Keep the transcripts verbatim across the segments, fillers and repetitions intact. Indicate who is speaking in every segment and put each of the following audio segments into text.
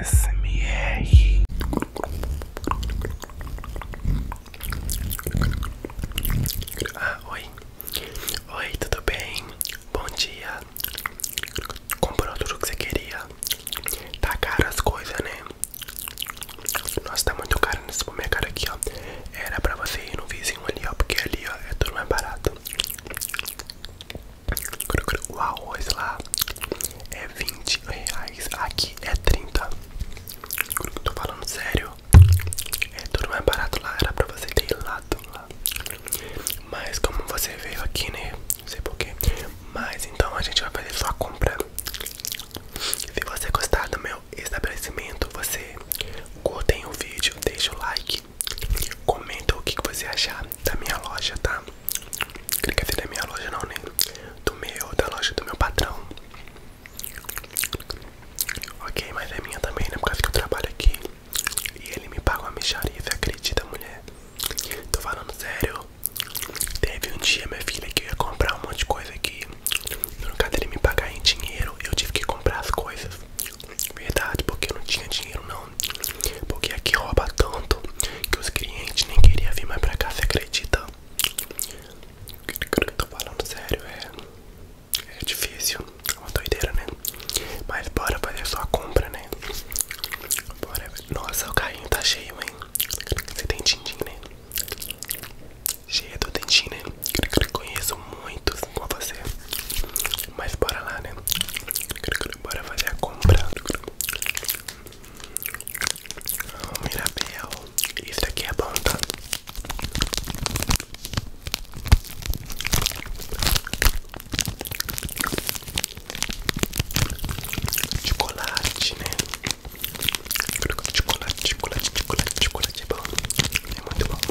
Speaker 1: S M R. Ah, oi. Oi, tudo bem? Bom dia. Comprou tudo que você queria? Tá caro as coisas, né? Nossa, tá muito caro nesse supermercado aqui, ó. Era pra você ir no vizinho ali, ó, porque ali, ó, é tudo mais barato. O arroz lá é vinte reais, aqui é trinta. Tô falando sério. É tudo mais barato lá, era pra você ter ido lá, lá. Mas como você veio aqui, né? Não sei porquê. Mas então a gente vai fazer sua compra. Se você gostar do meu estabelecimento, você curtem o vídeo, deixa o like, comenta o que você achar da minha loja, tá? Quer dizer, da minha loja não, né? Do meu, da loja do meu patrão. Ok, mas é minha também, né? Por causa que eu trabalho aqui e ele me paga uma mixaria, você acredita, mulher? Tô falando sério. Teve um dia, minha filha, que eu ia comprar um monte de coisa aqui. No lugar dele me pagar em dinheiro, eu tive que comprar as coisas. Verdade, porque eu não tinha dinheiro não. Porque aqui rouba tanto que os clientes nem queriam vir mais pra cá, você acredita? Tô falando sério, é, é difícil, é uma doideira, né? Mas bora fazer sua compra, né? Bora. Nossa, o carrinho tá cheio, hein? Você tem din-din, né? Cheio do dentinho, né? Conheço muitos com você. Mas bora lá, né? Bora fazer a compra. Oh, Mirabel. Isso aqui é bom, tá? Chocolate, né? Chocolate, chocolate, chocolate, chocolate é bom. É muito bom.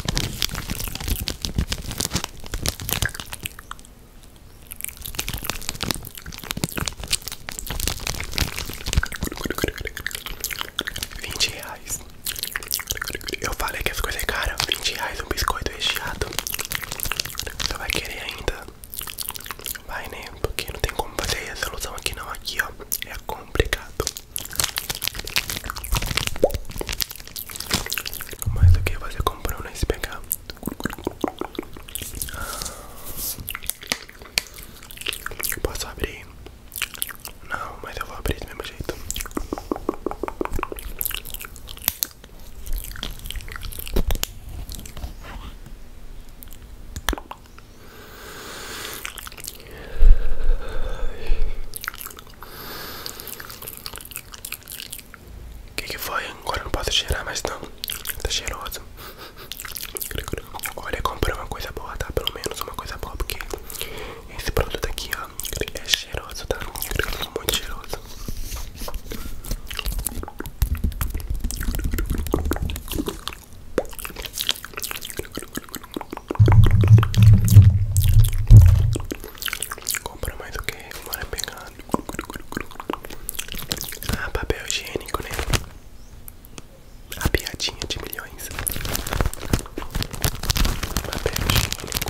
Speaker 1: Vinte reais. Eu falei que as coisas é cara. Vinte reais um biscoito recheado. Você vai querer ainda? Vai, né? Porque não tem como fazer resolução aqui não. Aqui, ó. É complicado. Mas o que você comprou nesse pegar? Posso abrir? Não, mas eu vou abrir do mesmo jeito. O que que foi? Agora eu não posso cheirar mais não. Tá cheiroso. Olha, comprei uma coisa boa, tá? Pelo menos uma coisa boa, porque esse produto aqui, ó, é cheiroso, tá? Muito cheiroso. Compra mais o que? Bora pegar. Ah, papel higiênico, né? A piadinha de milhões. Papel higiênico.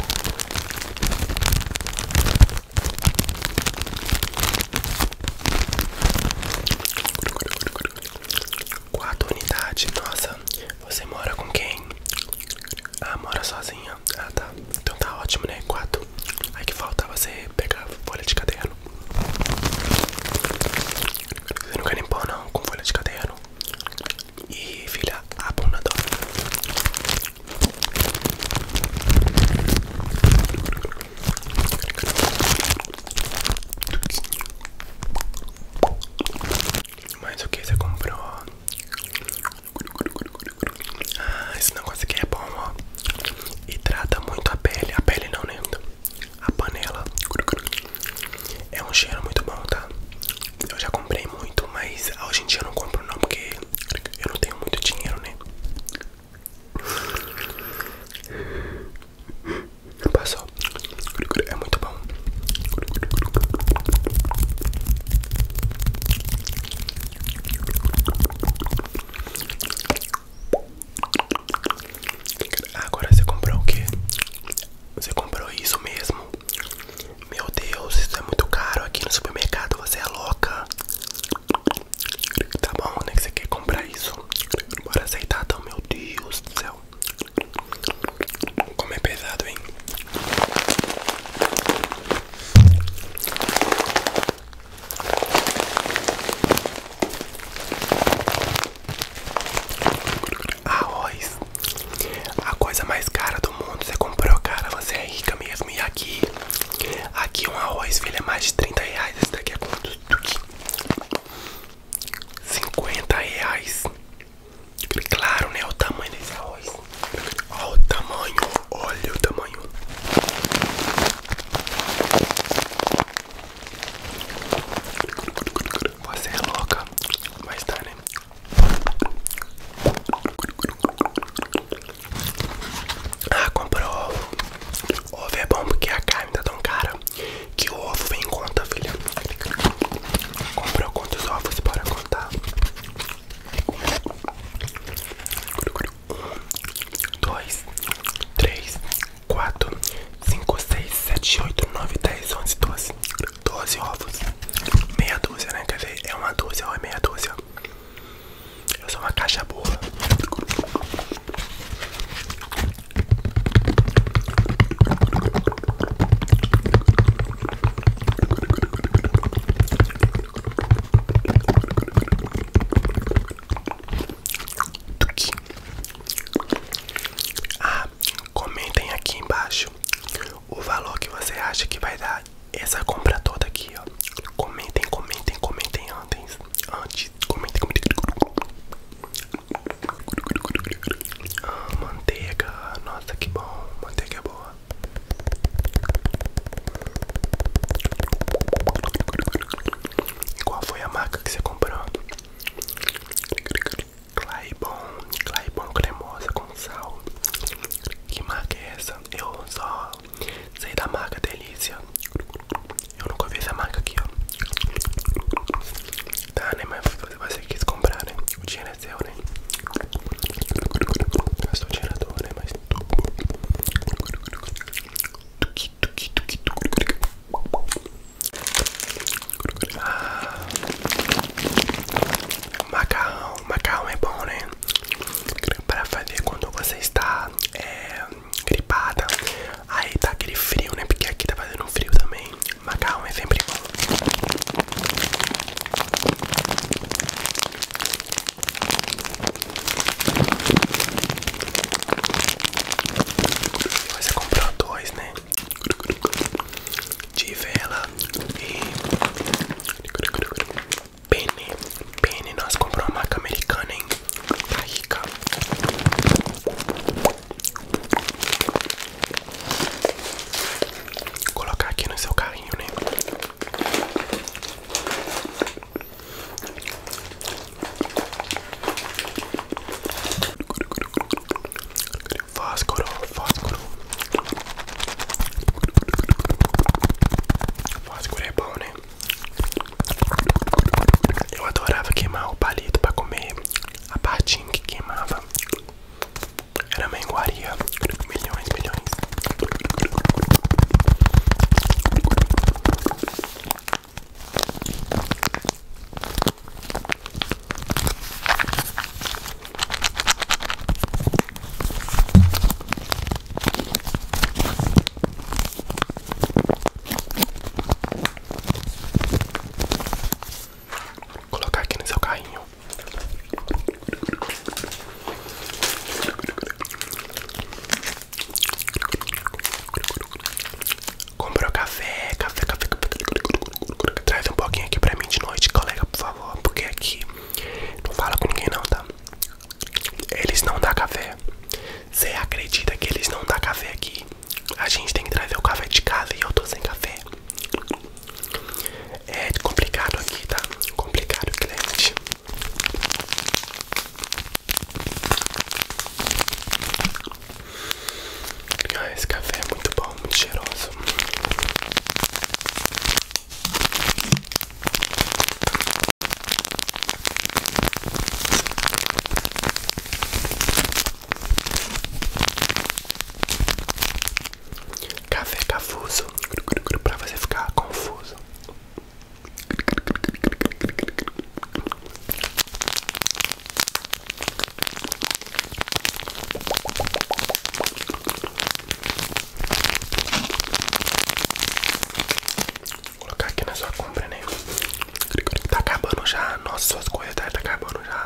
Speaker 1: nossa, suas coisas tá, tá acabando já.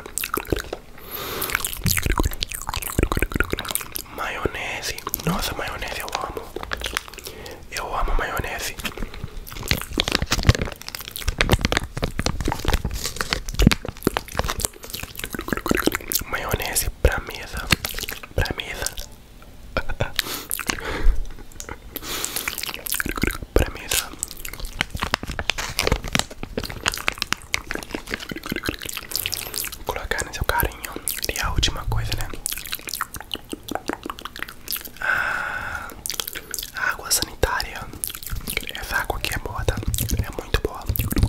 Speaker 1: Maionese. Nossa, maionese eu amo. Eu amo maionese. Maionese pra mesa. Pra mesa. Pra mesa. Colocar no seu carrinho. E a última coisa, né? Ah, água sanitária. Essa água aqui é boa, tá? É muito boa.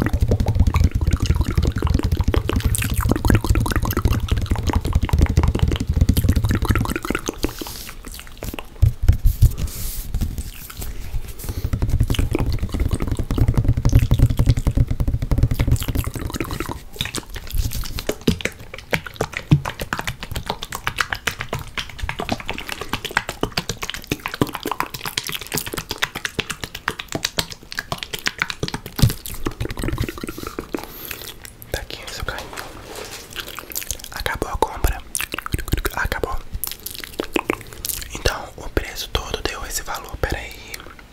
Speaker 1: Tá aqui no seu carrinho. Acabou a compra. Acabou. Então o preço todo deu esse valor. Pera aí.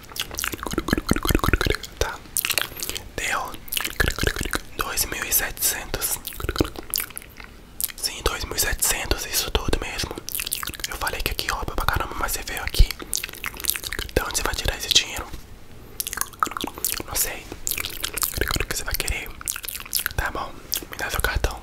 Speaker 1: Tá. Deu dois mil e setecentos. Sim, dois mil e setecentos, isso tudo mesmo. Eu falei que aqui rouba pra caramba, mas você veio aqui. De onde você vai tirar esse dinheiro? Não sei. O que você vai querer? Tá bom, me dá seu cartão.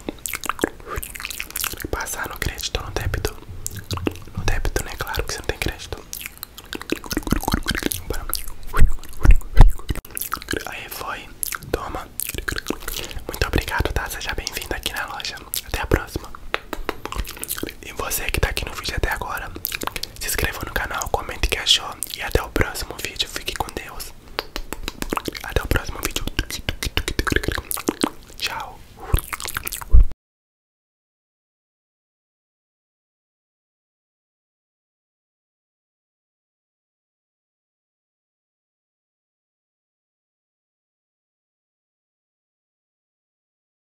Speaker 1: Passar no crédito ou no débito? No débito, né? Claro que você não tem crédito. Aí